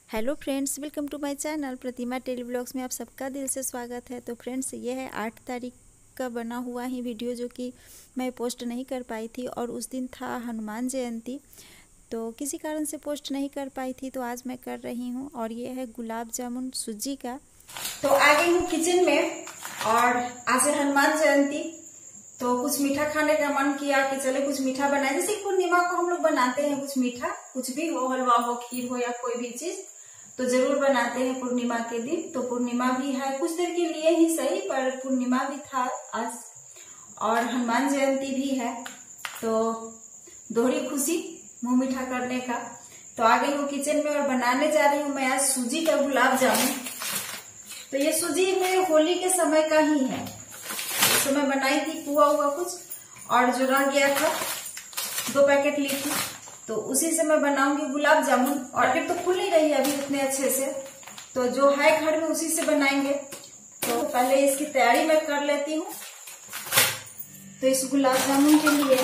Hello friends, welcome to my channel Pratima tele blogs में आप सबका दिल से स्वागत है। तो फ्रेंड्स, ये है 8 तारीख का बना हुआ ही वीडियो जो कि मैं पोस्ट नहीं कर पाई थी और उस दिन था हनुमान जयंती, तो किसी कारण से पोस्ट नहीं कर पाई थी, तो आज मैं कर रही हूँ। और ये है गुलाब जामुन सूजी का। तो आ गई हूँ किचन में और आज है हनुमान जयंती, तो कुछ मीठा खाने का मन किया कि चले कुछ मीठा बनाए। जैसे पूर्णिमा को हम लोग बनाते हैं कुछ मीठा, कुछ भी हो, हलवा हो, खीर हो या कोई भी चीज तो जरूर बनाते हैं पूर्णिमा के दिन। तो पूर्णिमा भी है, कुछ देर के लिए ही सही, पर पूर्णिमा भी था आज और हनुमान जयंती भी है, तो दोहरी खुशी मुंह मीठा करने का। तो आ गई हूँ किचन में और बनाने जा रही हूँ मैं आज सूजी का गुलाब जामुन। तो ये सूजी मेरे होली के समय का ही है, उस समय बनाई थी पुआ हुआ कुछ, और जो रह गया था 2 पैकेट ली थी, तो उसी से मैं बनाऊंगी गुलाब जामुन। और फिर तो खुल नहीं रही है अभी उतने अच्छे से, तो जो है घर में उसी से बनाएंगे। तो पहले इसकी तैयारी मैं कर लेती हूँ। तो इस गुलाब जामुन के लिए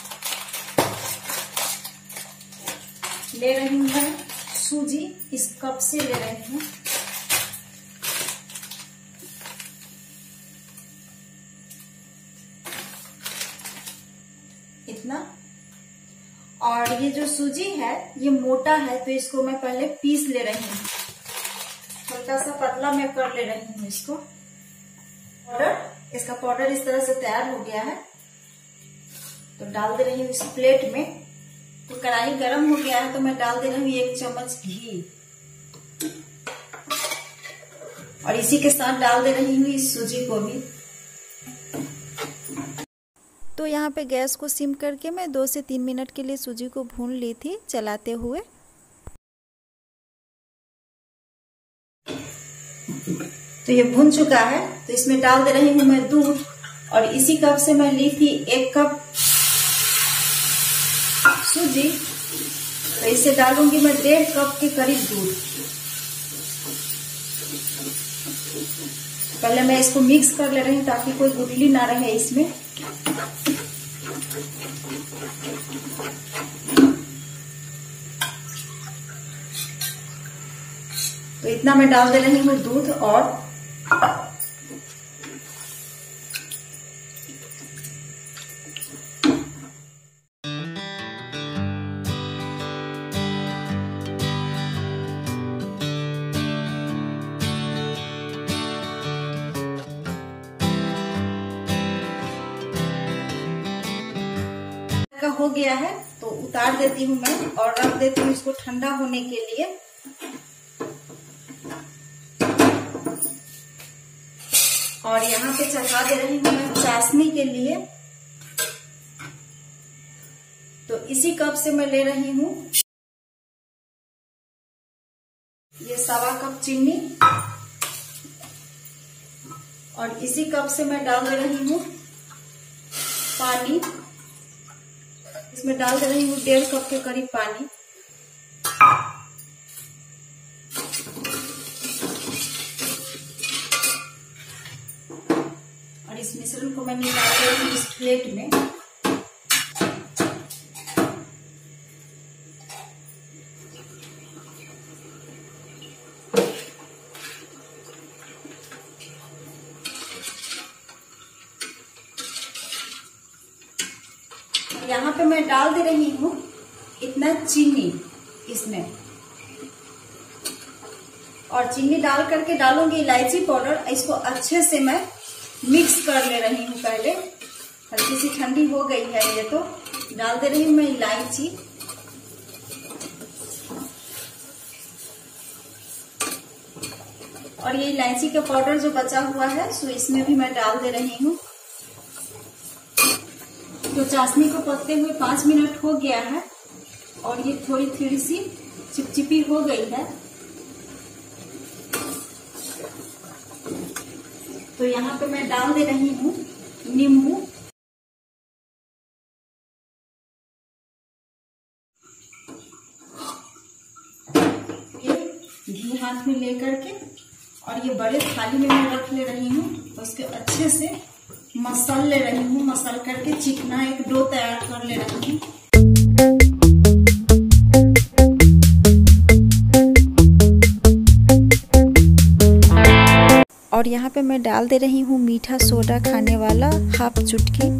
ले रही हूँ मैं सूजी, इस कप से ले रही हूँ। इतना। और ये जो सूजी है ये मोटा है, तो इसको मैं पहले पीस ले रही हूँ, हल्का सा पतला मैं कर ले रही हूँ इसको। इसका पाउडर इस तरह से तैयार हो गया है, तो डाल दे रही हूँ इस प्लेट में। तो कढ़ाई गर्म हो गया है, तो मैं डाल दे रही हूँ 1 चम्मच घी, और इसी के साथ डाल दे रही हूँ इस सूजी को भी। तो यहाँ पे गैस को सिम करके मैं 2 से 3 मिनट के लिए सूजी को भून ली थी चलाते हुए। तो ये भून चुका है, तो इसमें डाल दे रही हूँ मैं दूध, और इसी कप से मैं ली थी 1 कप सूजी, तो इसे डालूंगी मैं 1.5 कप के करीब दूध। पहले मैं इसको मिक्स कर ले रही हूँ ताकि कोई गुठली ना रहे इसमें। तो इतना मैं डाल दे रही हूँ दूध, और हो गया है, तो उतार देती हूँ मैं और रख देती हूँ इसको ठंडा होने के लिए। और यहाँ पे चढ़ा दे रही हूँ मैं चाशनी के लिए। तो इसी कप से मैं ले रही हूँ ये 1.25 कप चीनी, और इसी कप से मैं डाल दे रही हूँ पानी। इसमें डाल दे रही हूँ 1.5 कप के करीब पानी। और इस मिश्रण को मैं निकाल दे रही हूँ इस प्लेट में। यहाँ पे मैं डाल दे रही हूँ इतना चीनी इसमें, और चीनी डाल करके डालूंगी इलायची पाउडर। इसको अच्छे से मैं मिक्स कर ले रही हूँ। पहले हल्की सी ठंडी हो गई है ये, तो डाल दे रही हूँ मैं इलायची, और ये इलायची का पाउडर जो बचा हुआ है सो इसमें भी मैं डाल दे रही हूँ। तो चाशनी को पकते हुए 5 मिनट हो गया है, और ये थोड़ी सी चिपचिपी हो गई है। तो यहाँ पे मैं डाल दे रही हूँ नींबू। ये घी हाथ में लेकर के, और ये बड़े थाली में मैं रख ले रही हूँ, उसके अच्छे से मसल ले रही हूँ। मसल करके चिकना एक डो तैयार कर ले रही हूँ। और यहाँ पे मैं डाल दे रही हूँ मीठा सोडा खाने वाला हाफ चुटकी।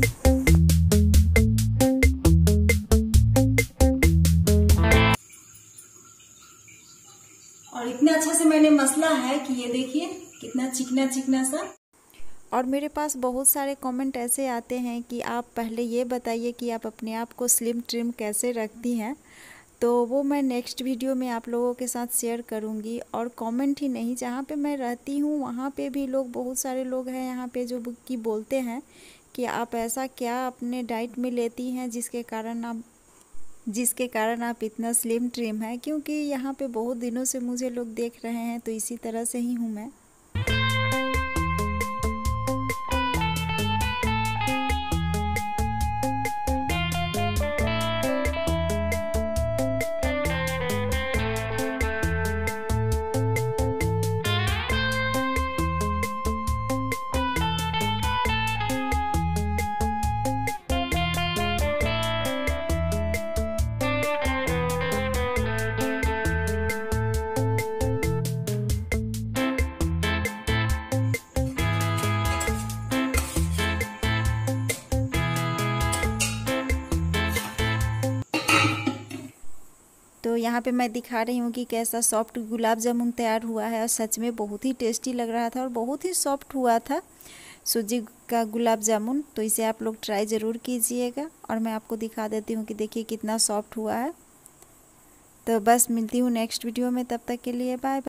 और इतना अच्छा से मैंने मसला है कि ये देखिए कितना चिकना चिकना सा। और मेरे पास बहुत सारे कमेंट ऐसे आते हैं कि आप पहले ये बताइए कि आप अपने आप को स्लिम ट्रिम कैसे रखती हैं, तो वो मैं नेक्स्ट वीडियो में आप लोगों के साथ शेयर करूंगी। और कमेंट ही नहीं, जहाँ पे मैं रहती हूँ वहाँ पे भी लोग, बहुत सारे लोग हैं यहाँ पे जो कि बोलते हैं कि आप ऐसा क्या अपने डाइट में लेती हैं जिसके कारण आप इतना स्लिम ट्रिम हैं। क्योंकि यहाँ पे बहुत दिनों से मुझे लोग देख रहे हैं, तो इसी तरह से ही हूँ मैं। तो यहाँ पे मैं दिखा रही हूँ कि कैसा सॉफ्ट गुलाब जामुन तैयार हुआ है, और सच में बहुत ही टेस्टी लग रहा था और बहुत ही सॉफ्ट हुआ था सूजी का गुलाब जामुन। तो इसे आप लोग ट्राई ज़रूर कीजिएगा। और मैं आपको दिखा देती हूँ कि देखिए कितना सॉफ्ट हुआ है। तो बस मिलती हूँ नेक्स्ट वीडियो में, तब तक के लिए बाय बाय।